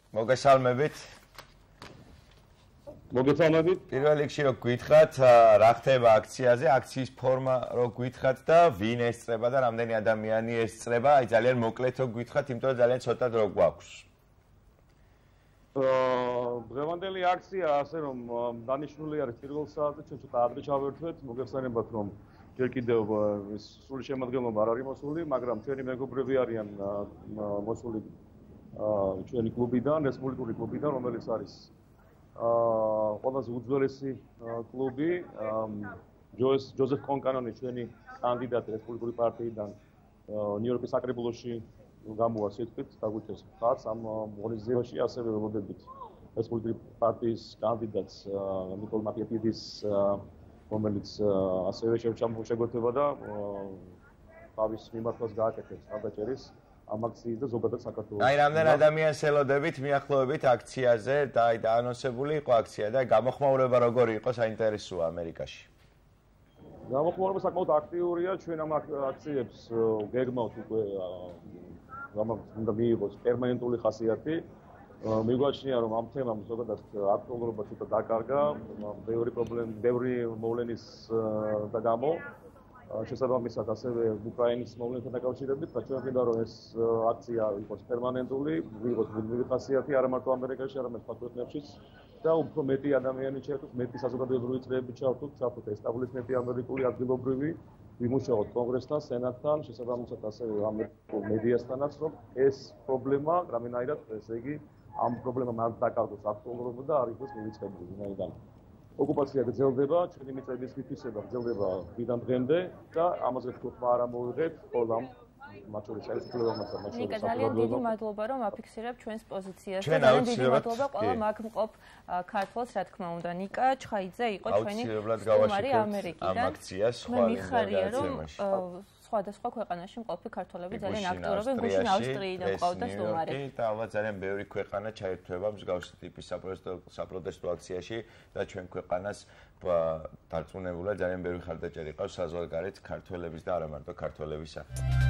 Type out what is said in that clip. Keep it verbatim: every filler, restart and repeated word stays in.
მოგესალმებით. მოგესალმებით. პირველ რიგში რო გითხრათ, რა ხდება აქციაზე, აქციის ფორმა რო გითხრათ და ვინ ესწრება და რამდენი ადამიანი ესწრება, აი ძალიან მოკლედ რო გითხრათ, იმიტომ რომ ძალიან ცოტა დრო გვაქვს. დღევანდელი აქცია ასე რომ დანიშნული არის პირველ საათზე, ჩვენ ცოტა ადრე ჩავერთვეთ, მოგეხსენებათ რომ ჯერ კიდევ ის სრული შემადგენლობა არ არის მოსული, მაგრამ ჩვენი მეგობრები არიან მოსული ჩვენი კლუბიდან, რესპუბლიკური კლუბიდან, რომელიც არის ყველაზე უძველესი კლუბი, ჯოზეფ კონკანონი ჩვენი კანდიდატი რესპუბლიკური პარტიიდან ნიუ-იორკის საკრებულოში გამოვა სიტყვით დაგვიწეს ხარს ამ ღონისძიებაში ასევე ველოდებით რესპუბლიკური პარტიის კანდიდატს ნიკოლ მაკიეტიდის რომელიც ასევე შეგვეცება და თავის მიმართვას გააკეთებს მხარდაჭერის ამ აქციის და ზოგადად საქართველოს. აი რამდენ ადამიანს ელოდებით მიახლოებით აქციაზე და აი დაანონსებული იყო აქცია და გამოხმაურება როგორი იყო საინტერესოა ამერიკაში. გამოხმაურება საკმაოდ აქტიურია, ჩვენ ამ აქციებს გეგმავთ უკვე ამას უნდა მიიღოს პერმანენტული ხასიათი. მიგვაჩნია რომ ამ თემამ ზოგადად აქტუალურობა ცოტა დაკარგა, ბევრი პრობლემა, ბევრი მოვლენის და გამო შესაბამისად ასევე უკრაინის მოვლენთან დაკავშირებით და ჩვენ ვინდა რომ ეს აქცია იყოს პერმანენტული, ვიღოს ბუნებრივი ხასიათი არა მარტო ამერიკაში, არამედ სხვა ქვეყნებშიც და უფრო მეტი ადამიანი ჩაერთოს, მეტი საზოგადოებრივი წრეები ჩაერთოს, ჩაერთოს ესტაბლის მეტი ამერიკული ადგილობრივი, ვიმუშაოთ კონგრესთან, სენატთან, შესაბამისად ასევე ამერიკულ მედიასთანაც, რომ ეს პრობლემა რამენაირად, ესე იგი, ამ პრობლემამ არ დაკარგოს აქტუალურობა და არ იყოს მივიწყებული ვინაიდან. ოკუპაცია გრძელდება, ჩვენი მიწების მითვისება გრძელდება დღიდან დღემდე და ამაზე თქვა არ ამოვიღეთ ყველამ მათ შორის საერთაშორისო მასალაში. ნიკა, ძალიან დიდი მადლობა რომ აფიქსირებ ჩვენს პოზიციას და ძალიან დიდი მადლობა ყველა მაგ მყოფ ქართველს, რა თქმა უნდა. ნიკა ჩხაიძე იყო ჩვენი სტუმარი ამერიკიდან. ამ აქციას სხვა მიხარია რომ სხვადასხვა ქვეყანაში მყოფი ქართველები ძალიან აქტიურობენ, გუშინ ავსტრიიდან ყავდა სტუმარი. და ალბათ ძალიან ბევრი ქვეყანა ჩაერთვება მსგავსი ტიპის საპროტესტო აქციაში და ჩვენ ქვეყანას დარწმუნებულად ძალიან ბევრი ხარდაჭერი ყავს საზღვარგარეთ ქართველების და არა მარტო ქართველებისა.